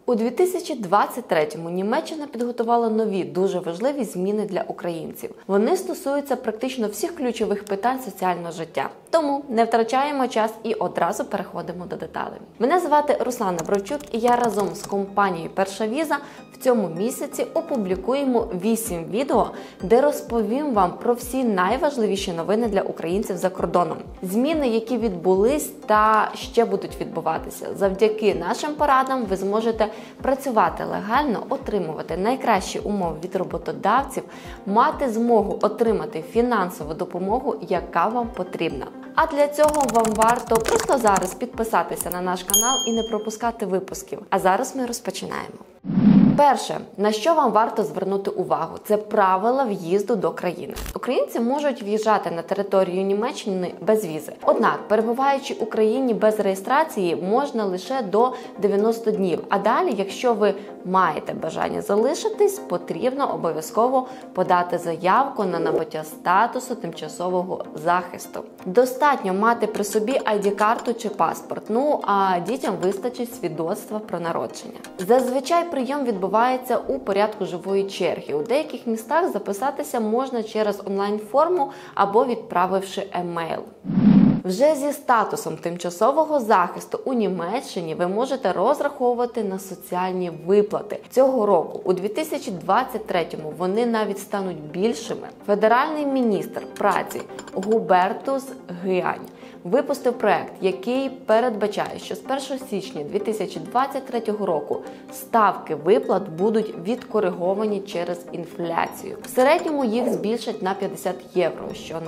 У 2023-му Німеччина підготувала нові, дуже важливі зміни для українців. Вони стосуються практично всіх ключових питань соціального життя. Тому не втрачаємо час і одразу переходимо до деталей. Мене звати Руслана Бровчук і я разом з компанією «Перша віза» в цьому місяці опублікуємо 8 відео, де розповім вам про всі найважливіші новини для українців за кордоном. Зміни, які відбулись та ще будуть відбуватися. Завдяки нашим порадам ви зможете працювати легально, отримувати найкращі умови від роботодавців, мати змогу отримати фінансову допомогу, яка вам потрібна. А для цього вам варто просто зараз підписатися на наш канал і не пропускати випусків. А зараз ми розпочинаємо. Перше, на що вам варто звернути увагу, це правила в'їзду до країни. Українці можуть в'їжджати на територію Німеччини без візи. Однак, перебуваючи в Україні без реєстрації, можна лише до 90 днів. А далі, якщо ви маєте бажання залишитись, потрібно обов'язково подати заявку на набуття статусу тимчасового захисту. Достатньо мати при собі ID-карту чи паспорт, а дітям вистачить свідоцтва про народження. Зазвичай прийом відбувається у порядку живої черги. У деяких містах записатися можна через онлайн-форму або відправивши емейл. Вже зі статусом тимчасового захисту у Німеччині ви можете розраховувати на соціальні виплати. Цього року, у 2023-му, вони навіть стануть більшими. Федеральний міністр праці Губертус Гіань випустив проект, який передбачає, що з 1 січня 2023 року ставки виплат будуть відкориговані через інфляцію. В середньому їх збільшать на 50 євро,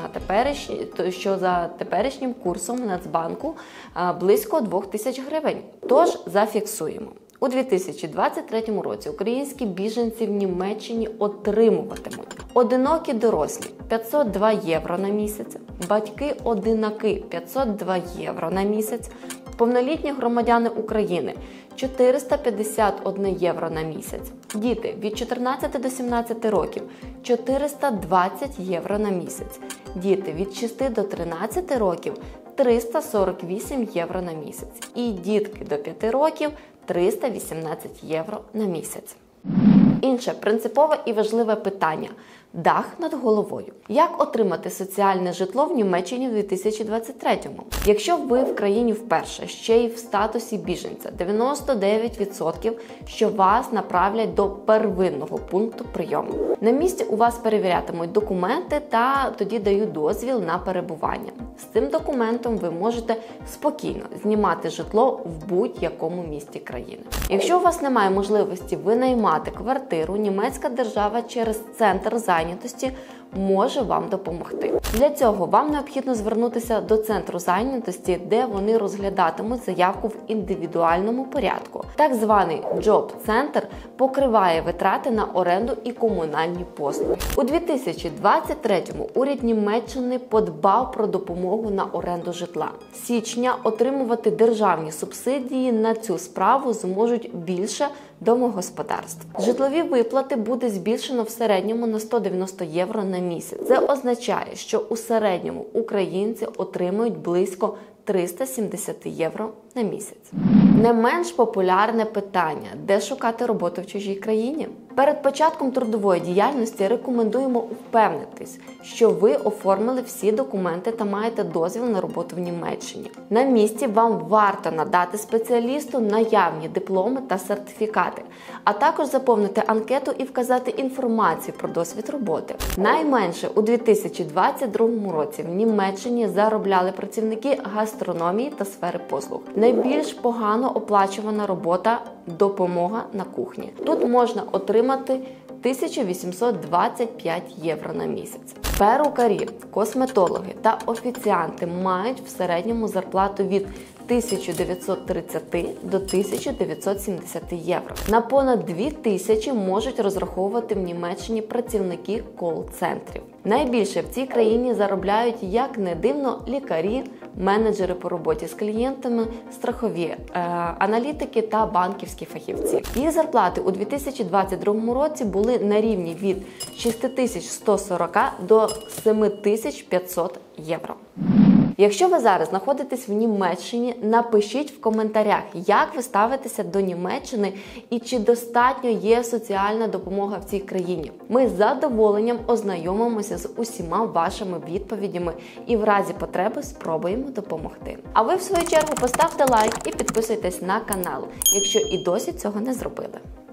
що за теперішнім курсом Нацбанку близько 2000 гривень. Тож зафіксуємо. У 2023 році українські біженці в Німеччині отримуватимуть одинокі дорослі – 502 євро на місяць, батьки-одинаки – 502 євро на місяць, повнолітні громадяни України – 451 євро на місяць, діти від 14 до 17 років – 420 євро на місяць, діти від 6 до 13 років – 348 євро на місяць і дітки до 5 років – 318 євро на місяць. Інше принципове і важливе питання – дах над головою. Як отримати соціальне житло в Німеччині в 2023-му? Якщо ви в країні вперше, ще й в статусі біженця, 99%, що вас направлять до первинного пункту прийому. На місці у вас перевірятимуть документи та тоді дають дозвіл на перебування. З цим документом ви можете спокійно знімати житло в будь-якому місті країни. Якщо у вас немає можливості винаймати квартиру, німецька держава через центр зайнятості може вам допомогти. Для цього вам необхідно звернутися до центру зайнятості, де вони розглядатимуть заявку в індивідуальному порядку. Так званий джоб-центр покриває витрати на оренду і комунальні послуги. У 2023-му уряд Німеччини подбав про допомогу на оренду житла. З січня отримувати державні субсидії на цю справу зможуть більше домогосподарств. Житлові виплати буде збільшено в середньому на 190 євро на місяць. Це означає, що у середньому українці отримують близько 370 євро на місяць. Не менш популярне питання – де шукати роботу в чужій країні? Перед початком трудової діяльності рекомендуємо впевнитись, що ви оформили всі документи та маєте дозвіл на роботу в Німеччині. На місці вам варто надати спеціалісту наявні дипломи та сертифікати, а також заповнити анкету і вказати інформацію про досвід роботи. Найменше у 2022 році в Німеччині заробляли працівники гастрономії та сфери послуг. Найбільш погано оплачувана робота – допомога на кухні. Тут можна отримати 1825 євро на місяць. Перукарі, косметологи та офіціанти мають в середньому зарплату від 1930 до 1970 євро. На понад 2000 можуть розраховувати в Німеччині працівники кол-центрів. Найбільше в цій країні заробляють, як не дивно, лікарі, менеджери по роботі з клієнтами, страхові аналітики та банківські фахівці. Їх зарплати у 2022 році були на рівні від 6140 до 7500 євро. Якщо ви зараз знаходитесь в Німеччині, напишіть в коментарях, як ви ставитеся до Німеччини і чи достатньо є соціальна допомога в цій країні. Ми з задоволенням ознайомимося з усіма вашими відповідями і в разі потреби спробуємо допомогти. А ви, в свою чергу, поставте лайк і підписуйтесь на канал, якщо і досі цього не зробили.